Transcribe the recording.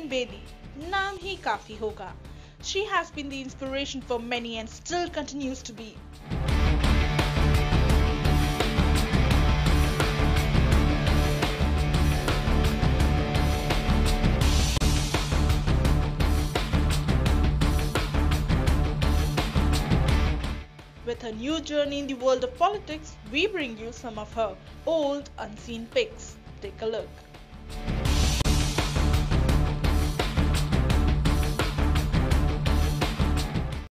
Kiran Bedi, naam hi kafi hoga. She has been the inspiration for many and still continues to be. With her new journey in the world of politics, we bring you some of her old unseen pics. Take a look.